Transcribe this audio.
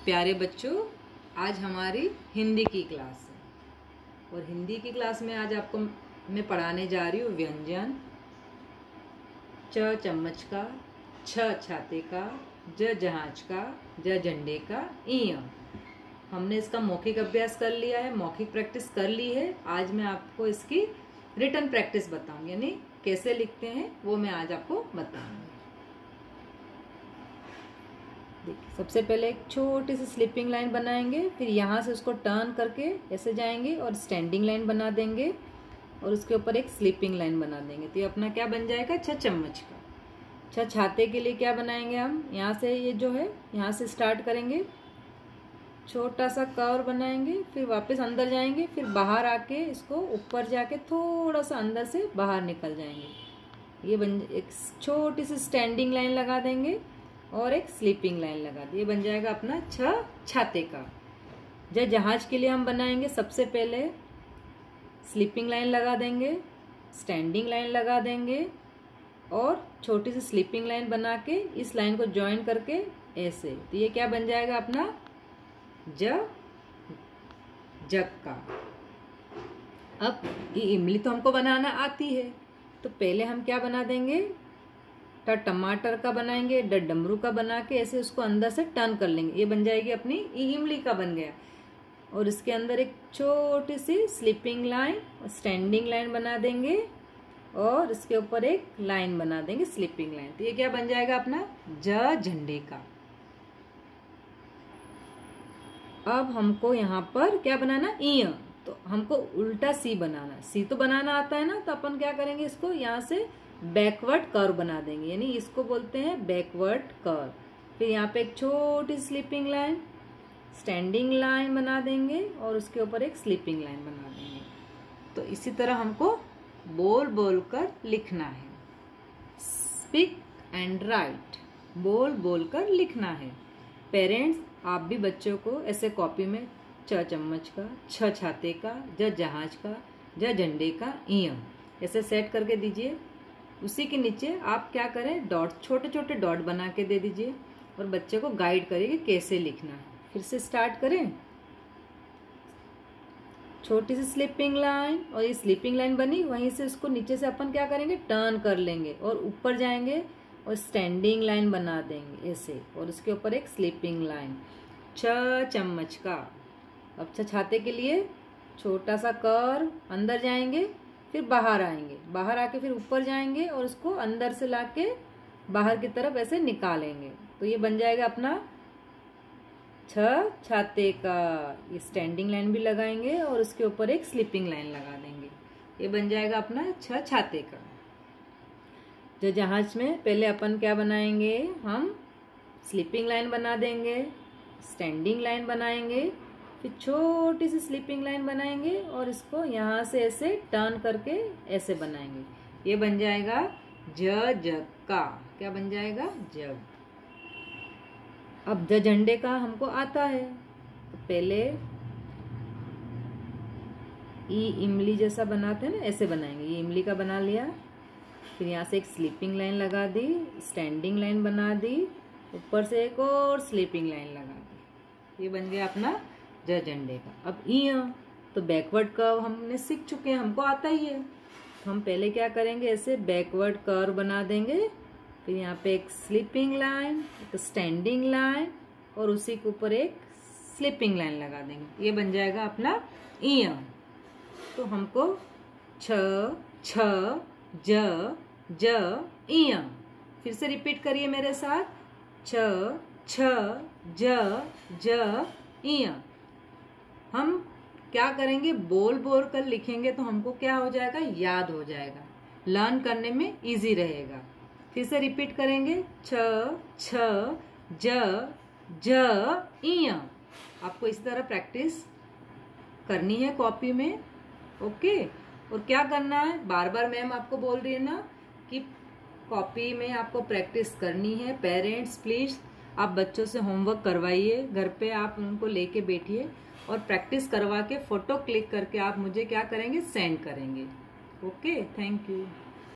प्यारे बच्चों, आज हमारी हिंदी की क्लास है और हिंदी की क्लास में आज आपको मैं पढ़ाने जा रही हूँ व्यंजन। च चम्मच का, छ छाते का, ज जहाज का, ज झंडे का, इ। हमने इसका मौखिक अभ्यास कर लिया है, मौखिक प्रैक्टिस कर ली है। आज मैं आपको इसकी रिटन प्रैक्टिस बताऊंगी, यानी कैसे लिखते हैं वो मैं आज आपको बताऊंगी। देखिए, सबसे पहले एक छोटी सी स्लीपिंग लाइन बनाएंगे, फिर यहाँ से उसको टर्न करके ऐसे जाएंगे और स्टैंडिंग लाइन बना देंगे और उसके ऊपर एक स्लीपिंग लाइन बना देंगे। तो ये अपना क्या बन जाएगा? छ चम्मच का। छ छाते के लिए क्या बनाएंगे हम? यहाँ से ये जो है यहाँ से स्टार्ट करेंगे, छोटा सा कर्व बनाएंगे, फिर वापस अंदर जाएंगे, फिर बाहर आके इसको ऊपर जाके थोड़ा सा अंदर से बाहर निकल जाएंगे। ये बन एक छोटी सी स्टैंडिंग लाइन लगा देंगे और एक स्लीपिंग लाइन लगा दी। ये बन जाएगा अपना छ छाते का। जब जहाज के लिए हम बनाएंगे, सबसे पहले स्लीपिंग लाइन लगा देंगे, स्टैंडिंग लाइन लगा देंगे और छोटी सी स्लीपिंग लाइन बना के इस लाइन को ज्वाइन करके ऐसे। तो ये क्या बन जाएगा अपना जग का। अब ये इमली तो हमको बनाना आती है, तो पहले हम क्या बना देंगे? टमाटर का बनाएंगे, डमरू का बना के ऐसे उसको अंदर से टर्न कर लेंगे। ये बन जाएगी अपनी इमली का बन गया। और इसके अंदर एक छोटी सी स्लीपिंग लाइन और स्टैंडिंग लाइन बना देंगे और इसके ऊपर एक लाइन बना देंगे, स्लीपिंग लाइन। तो ये क्या बन जाएगा अपना झंडे का। अब हमको यहाँ पर क्या बनाना? इ। तो हमको उल्टा सी बनाना। सी तो बनाना आता है ना, तो अपन क्या करेंगे? इसको यहाँ से बैकवर्ड कर्व बना देंगे, यानी इसको बोलते हैं बैकवर्ड कर्व। फिर यहाँ पे एक छोटी स्लीपिंग लाइन, स्टैंडिंग लाइन बना देंगे और उसके ऊपर एक स्लीपिंग लाइन बना देंगे। तो इसी तरह हमको बोल बोल कर लिखना है। स्पीक एंड राइट, बोल बोल कर लिखना है। पेरेंट्स, आप भी बच्चों को ऐसे कॉपी में छ चम्मच का, छ छाते का, ज जहाज का, ज झंडे का, इ ऐसे सेट करके दीजिए। उसी के नीचे आप क्या करें? डॉट, छोटे छोटे डॉट बना के दे दीजिए और बच्चे को गाइड करिए कि कैसे लिखना है। फिर से स्टार्ट करें। छोटी सी स्लीपिंग लाइन और ये स्लीपिंग लाइन बनी, वहीं से उसको नीचे से अपन क्या करेंगे? टर्न कर लेंगे और ऊपर जाएंगे और स्टैंडिंग लाइन बना देंगे ऐसे, और उसके ऊपर एक स्लीपिंग लाइन। छ चम्मच का। अब छ छाते के लिए छोटा सा कर्व, अंदर जाएंगे, फिर बाहर आएंगे, बाहर आके फिर ऊपर जाएंगे और उसको अंदर से लाके बाहर की तरफ ऐसे निकालेंगे। तो ये बन जाएगा अपना छ छाते का। ये स्टैंडिंग लाइन भी लगाएंगे और उसके ऊपर एक स्लीपिंग लाइन लगा देंगे। ये बन जाएगा अपना छ छाते का। जो जहाज में पहले अपन क्या बनाएंगे? हम स्लीपिंग लाइन बना देंगे, स्टैंडिंग लाइन बनाएंगे, फिर छोटी सी स्लीपिंग लाइन बनाएंगे और इसको यहाँ से ऐसे टर्न करके ऐसे बनाएंगे। ये बन जाएगा जग का। क्या बन जाएगा? जग। अब झंडे का हमको आता है, तो पहले इमली जैसा बनाते हैं ना, ऐसे बनाएंगे। ये इमली का बना लिया, फिर यहाँ से एक स्लीपिंग लाइन लगा दी, स्टैंडिंग लाइन बना दी, ऊपर से एक और स्लीपिंग लाइन लगा दी। ये बन गया अपना झंडे का। अब इ, तो बैकवर्ड कर्व हमने सीख चुके हैं, हमको आता ही है। तो हम पहले क्या करेंगे? ऐसे बैकवर्ड कर्व बना देंगे, फिर यहाँ पे एक स्लीपिंग लाइन, एक स्टैंडिंग लाइन और उसी के ऊपर एक स्लीपिंग लाइन लगा देंगे। ये बन जाएगा अपना इ। तो हमको छ छ ज इ। फिर से रिपीट करिए मेरे साथ। छ ज इ। हम क्या करेंगे? बोल बोल कर लिखेंगे तो हमको क्या हो जाएगा? याद हो जाएगा, लर्न करने में इजी रहेगा। फिर से रिपीट करेंगे। छ ज इ। आपको इस तरह प्रैक्टिस करनी है कॉपी में, ओके। और क्या करना है? बार बार मैम आपको बोल रही है ना कि कॉपी में आपको प्रैक्टिस करनी है। पेरेंट्स प्लीज आप बच्चों से होमवर्क करवाइए, घर पे आप उनको लेके बैठिए और प्रैक्टिस करवा के फोटो क्लिक करके आप मुझे क्या करेंगे? सेंड करेंगे। Okay, thank you.